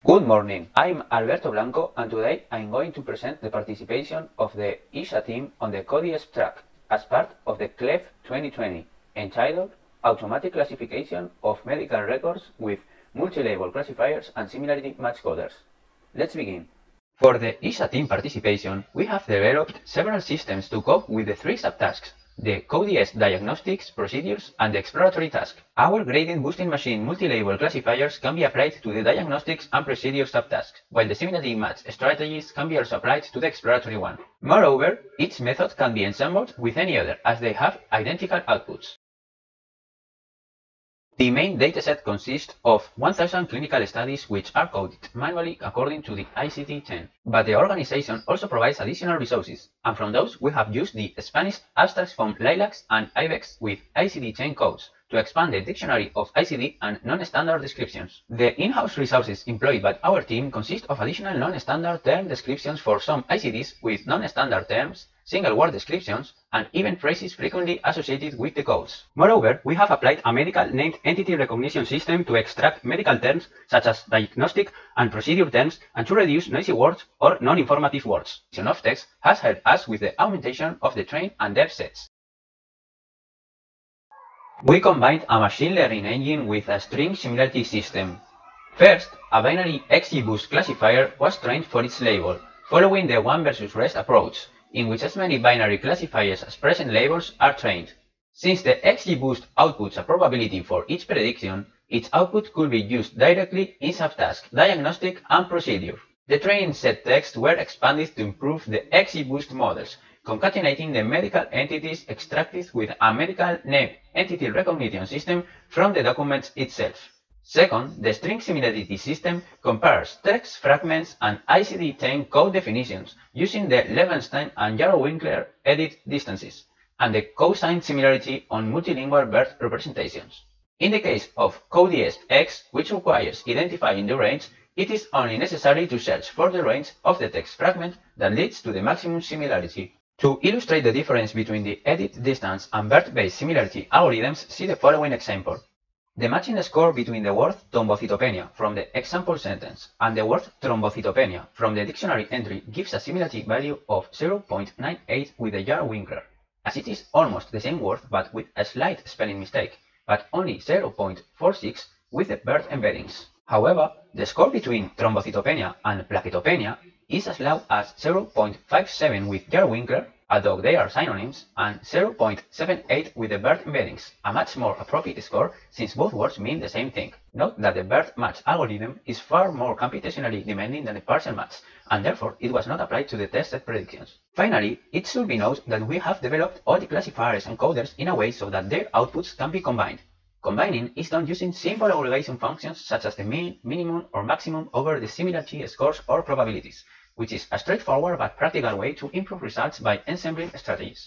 Good morning, I'm Alberto Blanco and today I'm going to present the participation of the ISA team on the CODIESP track as part of the CLEF 2020, entitled Automatic Classification of Medical Records with Multi-Label Classifiers and Similarity Match Coders. Let's begin. For the ISA team participation, we have developed several systems to cope with the three subtasks: the CODIESP diagnostics, procedures, and the exploratory task. Our gradient boosting machine multi-label classifiers can be applied to the diagnostics and procedures subtasks, while the similarity match strategies can be also applied to the exploratory one. Moreover, each method can be ensembled with any other, as they have identical outputs. The main dataset consists of 1000 clinical studies which are coded manually according to the ICD-10. But the organization also provides additional resources, and from those we have used the Spanish abstracts from LILACS and IBEX with ICD-10 codes to expand the dictionary of ICD and non-standard descriptions. The in-house resources employed by our team consist of additional non-standard term descriptions for some ICDs with non-standard terms, single-word descriptions, and even phrases frequently associated with the codes. Moreover, we have applied a medical named entity recognition system to extract medical terms such as diagnostic and procedure terms and to reduce noisy words or non-informative words. The of text has helped us with the augmentation of the train and dev sets. We combined a machine learning engine with a string similarity system. First, a binary XGBoost classifier was trained for its label, following the 1 versus rest approach, in which as many binary classifiers as present labels are trained. Since the XGBoost outputs a probability for each prediction, its output could be used directly in subtask, diagnostic, and procedure. The training set text were expanded to improve the XGBoost models, concatenating the medical entities extracted with a medical name entity recognition system from the document itself. Second, the string similarity system compares text fragments and ICD-10 code definitions using the Levenstein and Yarrow-Winkler edit distances, and the cosine similarity on multilingual birth representations. In the case of CODIESP X, which requires identifying the range, it is only necessary to search for the range of the text fragment that leads to the maximum similarity. To illustrate the difference between the edit distance and birth-based similarity algorithms, see the following example. The matching score between the word thrombocytopenia from the example sentence and the word thrombocytopenia from the dictionary entry gives a similarity value of 0.98 with the Yarrow-Winkler, as it is almost the same word but with a slight spelling mistake, but only 0.46 with the birth embeddings. However, the score between thrombocytopenia and plaquetopenia is as low as 0.57 with Yarrow-Winkler, although they are synonyms, and 0.78 with the birth embeddings, a much more appropriate score since both words mean the same thing. Note that the birth match algorithm is far more computationally demanding than the partial match, and therefore it was not applied to the tested predictions. Finally, it should be noted that we have developed all the classifiers and coders in a way so that their outputs can be combined. Combining is done using simple aggregation functions such as the mean, minimum, or maximum over the similarity scores or probabilities, which is a straightforward but practical way to improve results by ensembling strategies.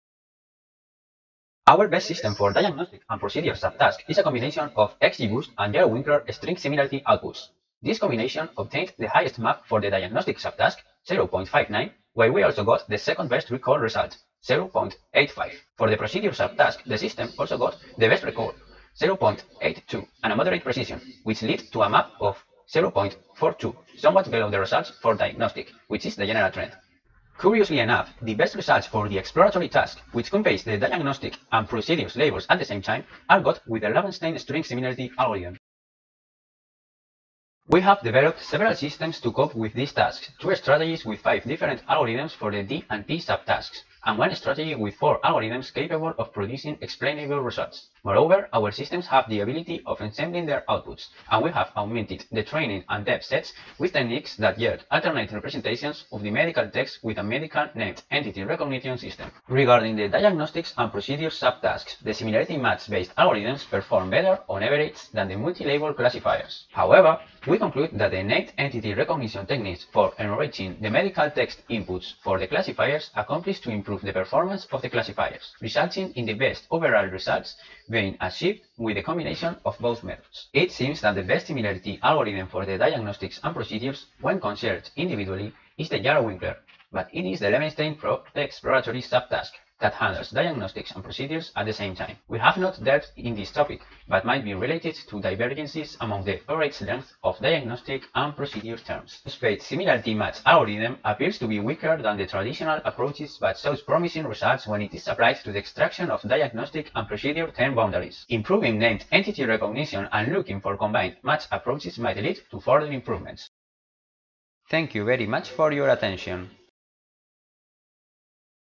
Our best system for diagnostic and procedure subtask is a combination of XGBoost and Yarrow-Winkler string similarity outputs. This combination obtained the highest map for the diagnostic subtask, 0.59, while we also got the second best recall result, 0.85. For the procedure subtask, the system also got the best recall, 0.82, and a moderate precision, which led to a map of 0.42, somewhat below the results for diagnostic, which is the general trend. Curiously enough, the best results for the exploratory task, which conveys the diagnostic and procedures labels at the same time, are got with the Levenstein string similarity algorithm. We have developed several systems to cope with these tasks, 2 strategies with 5 different algorithms for the D and T subtasks, and 1 strategy with 4 algorithms capable of producing explainable results. Moreover, our systems have the ability of ensembling their outputs, and we have augmented the training and dev sets with techniques that yield alternate representations of the medical text with a medical named entity recognition system. Regarding the diagnostics and procedures subtasks, the similarity match-based algorithms perform better on average than the multi-label classifiers. However, we conclude that the named entity recognition techniques for enriching the medical text inputs for the classifiers accomplish to improve the performance of the classifiers, resulting in the best overall results being achieved with the combination of both methods. It seems that the best similarity algorithm for the diagnostics and procedures, when considered individually, is the Yarrow-Winkler, but it is the Levenstein for the exploratory subtask, that handles diagnostics and procedures at the same time. We have not delved in this topic, but might be related to divergences among the average length of diagnostic and procedure terms. Suspect similarity match algorithm appears to be weaker than the traditional approaches but shows promising results when it is applied to the extraction of diagnostic and procedure term boundaries. Improving named entity recognition and looking for combined match approaches might lead to further improvements. Thank you very much for your attention.